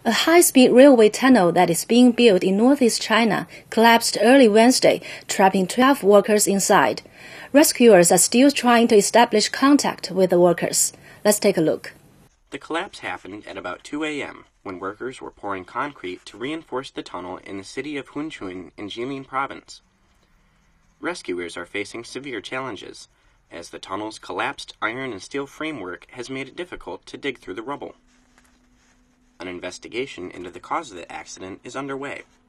A high-speed railway tunnel that is being built in northeast China collapsed early Wednesday, trapping 12 workers inside. Rescuers are still trying to establish contact with the workers. Let's take a look. The collapse happened at about 2 a.m., when workers were pouring concrete to reinforce the tunnel in the city of Hunchun in Jilin province. Rescuers are facing severe challenges, as the tunnel's collapsed iron and steel framework has made it difficult to dig through the rubble. An investigation into the cause of the accident is underway.